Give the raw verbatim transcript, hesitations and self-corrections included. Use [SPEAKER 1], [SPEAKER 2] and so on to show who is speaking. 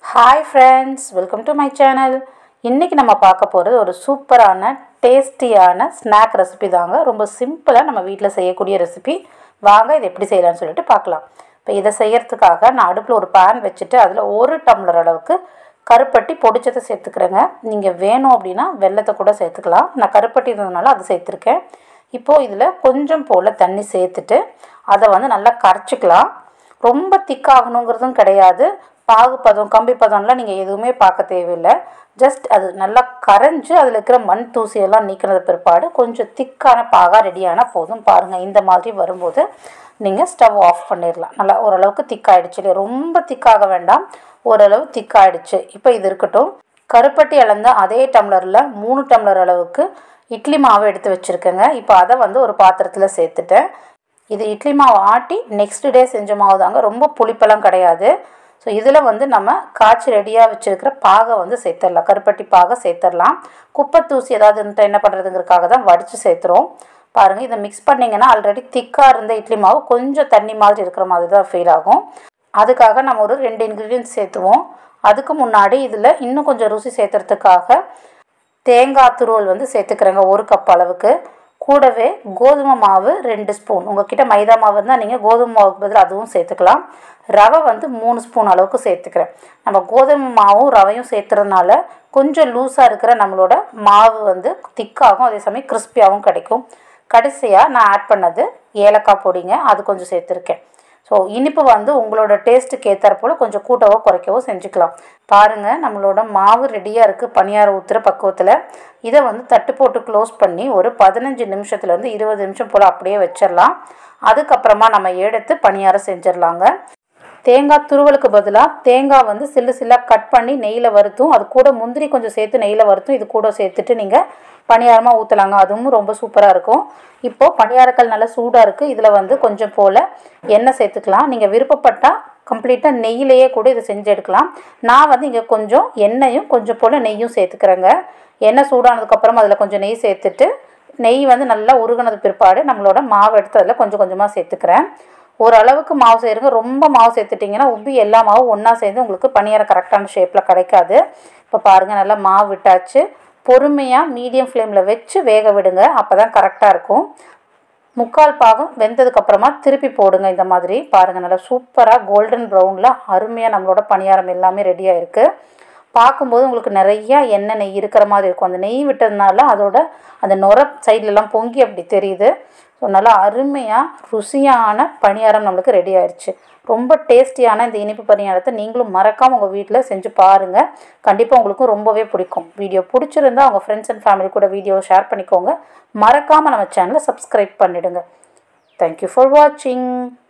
[SPEAKER 1] Hi friends, welcome to my channel. இன்னைக்கு நம்ம பார்க்க போறது ஒரு சூப்பரான டேஸ்டியான ஸ்நாக் ரெசிபி தாங்க. ரொம்ப சிம்பிளா நம்ம வீட்ல செய்யக்கூடிய ரெசிபி. வாங்க இத எப்படி செய்யலாம்னு சொல்லிட்டு பார்க்கலாம். இப்போ இத செய்யிறதுக்காக நான் அடுப்புல ஒரு pan வச்சிட்டு அதுல ஒரு டம்ளர் அளவுக்கு கருப்பட்டி பொடிச்சத சேர்த்துக்கறேங்க. நீங்க வேணும் அப்படினா வெல்லத்தை கூட சேர்த்துக்கலாம். நான் கருப்பட்டி இருந்ததனால அது சேர்த்திருக்கேன். இப்போ இதுல கொஞ்சம் போல தண்ணி சேர்த்துட்டு அத வந்து நல்லா கரைச்சுக்கலாம். ரொம்ப திக் ஆகணும்ங்கிறதும் கிடையாது. பாகு பதம் கம்பி பதம்லாம் நீங்க எதுவுமே பார்க்க தேவையில்லை. ஜஸ்ட் அது நல்லா கரைஞ்சு அதில் இருக்கிற மண் தூசி எல்லாம் நீக்கினது பிற்பாடு கொஞ்சம் திக்கான பாகா ரெடியானா போதும். பாருங்க இந்த மாதிரி வரும்போது நீங்க ஸ்டவ் ஆஃப் பண்ணிடலாம். நல்லா ஓரளவுக்கு திக்காயிடுச்சு. ரொம்ப திக்காக வேண்டாம், ஓரளவு திக்காயிடுச்சு. இப்போ இது இருக்கட்டும். கருப்பட்டி அளந்த அதே டம்ளர்ல மூணு டம்ளர் அளவுக்கு இட்லி மாவு எடுத்து வச்சிருக்கேங்க. இப்போ அதை வந்து ஒரு பாத்திரத்தில் சேர்த்துட்டேன். இது இட்லி மாவு ஆட்டி நெக்ஸ்ட் டே செஞ்ச மாவு தாங்க, ரொம்ப புளிப்பெல்லாம் கிடையாது. ஸோ இதில் வந்து நம்ம காய்ச்சி ரெடியாக வச்சுருக்கிற பாகை வந்து சேர்த்துடலாம். கருப்பட்டி பாகை சேர்த்துடலாம். குப்பை தூசி ஏதாவது இருந்தால் என்ன பண்ணுறதுங்கிறதுக்காக தான் வடித்து சேர்த்துறோம். பாருங்கள், இதை மிக்ஸ் பண்ணிங்கன்னா ஆல்ரெடி திக்காக இருந்த இட்லி மாவு கொஞ்சம் தண்ணி மாதிரி இருக்கிற மாதிரி தான் ஃபீல் ஆகும். அதுக்காக நம்ம ஒரு ரெண்டு இன்க்ரீடியன்ட்ஸ் சேர்த்துவோம். அதுக்கு முன்னாடி இதில் இன்னும் கொஞ்சம் ருசி சேர்த்துறதுக்காக தேங்காய் துருவல் வந்து சேர்த்துக்கிறேங்க, ஒரு கப் அளவுக்கு. கூடவே கோதுமை மாவு ரெண்டு ஸ்பூன். உங்ககிட்ட மைதா மாவு இருந்தால் நீங்கள் கோதுமை மாவுக்கு பதில் அதுவும் சேர்த்துக்கலாம். ரவை வந்து மூணு ஸ்பூன் அளவுக்கு சேர்த்துக்கிறேன். நம்ம கோதுமை மாவும் ரவையும் சேர்த்துறதுனால கொஞ்சம் லூஸாக இருக்கிற நம்மளோட மாவு வந்து திக்காகும், அதே சமயம் கிறிஸ்பியாகவும் கிடைக்கும். கடைசியாக நான் ஆட் பண்ணது ஏலக்காய் பொடிங்க, அது கொஞ்சம் சேர்த்துருக்கேன். ஸோ இனிப்பு வந்து உங்களோட டேஸ்ட்டுக்கு ஏற்றாற் போல் கொஞ்சம் கூட்டவோ குறைக்கவோ செஞ்சுக்கலாம். பாருங்கள், நம்மளோட மாவு ரெடியாக இருக்குது பணியாரம் ஊற்றுற பக்குவத்தில். இதை வந்து தட்டு போட்டு க்ளோஸ் பண்ணி ஒரு பதினஞ்சு நிமிஷத்துலேருந்து இருபது நிமிஷம் போல் அப்படியே வச்சிடலாம். அதுக்கப்புறமா நம்ம எடுத்து பணியாரம் செஞ்சிடலாங்க. தேங்காய் துருவலுக்கு பதிலாக தேங்காய் வந்து சில்லு சில்லாக கட் பண்ணி நெய்யில் வறுத்தும், அது கூட முந்திரி கொஞ்சம் சேர்த்து நெய்யில் வறுத்தும் இது கூட சேர்த்துட்டு நீங்கள் பணியாரமாக ஊற்றலாங்க. அதுவும் ரொம்ப சூப்பராக இருக்கும். இப்போது பணியாரக்கல் நல்லா சூடாக இருக்குது. இதில் வந்து கொஞ்சம் போல் எண்ணெய் சேர்த்துக்கலாம். நீங்கள் விருப்பப்பட்டால் கம்ப்ளீட்டாக நெய்யிலேயே கூட இதை செஞ்சு எடுக்கலாம். நான் வந்து இங்கே கொஞ்சம் எண்ணெயும் கொஞ்சம் போல் நெய்யும் சேர்த்துக்கிறேங்க. எண்ணெய் சூடானதுக்கப்புறம் அதில் கொஞ்சம் நெய் சேர்த்துட்டு நெய் வந்து நல்லா உருகினது பிற்பாடு நம்மளோட மாவு எடுத்து அதில் கொஞ்சம் கொஞ்சமாக சேர்த்துக்கிறேன். ஓரளவுக்கு மாவு செய்யுங்க. ரொம்ப மாவு சேர்த்துட்டிங்கன்னா உப்பி எல்லா மாவும் ஒன்றா சேர்ந்து உங்களுக்கு பணியாரம் கரெக்டான ஷேப்பில் கிடைக்காது. இப்போ பாருங்கள், நல்லா மாவு விட்டாச்சு. பொறுமையாக மீடியம் ஃப்ளேமில் வச்சு வேக விடுங்க, அப்போ தான் கரெக்டாக இருக்கும். முக்கால் பாகம் வெந்ததுக்கப்புறமா திருப்பி போடுங்க. இந்த மாதிரி பாருங்கள், நல்லா சூப்பராக கோல்டன் ப்ரௌனில் அருமையாக நம்மளோட பணியாரம் எல்லாமே ரெடியாக இருக்குது. பார்க்கும்போது உங்களுக்கு நிறையா எண்ணெய் நெய் இருக்கிற மாதிரி இருக்கும். அந்த நெய் விட்டதுனால அதோட அந்த நுர சைட்லலாம் பொங்கி அப்படி தெரியுது. ஸோ நல்லா அருமையாக ருசியான பணியாரம் நம்மளுக்கு ரெடி ஆயிடுச்சு. ரொம்ப டேஸ்டியான இந்த இனிப்பு பணியாரத்தை நீங்களும் மறக்காமல் உங்கள் வீட்டில் செஞ்சு பாருங்கள். கண்டிப்பாக உங்களுக்கும் ரொம்பவே பிடிக்கும். வீடியோ பிடிச்சிருந்தா உங்கள் ஃப்ரெண்ட்ஸ் அண்ட் ஃபேமிலி கூட வீடியோவை ஷேர் பண்ணிக்கோங்க. மறக்காமல் நம்ம சேனலை சப்ஸ்கிரைப் பண்ணிவிடுங்க. தேங்க்யூ ஃபார் வாட்சிங்.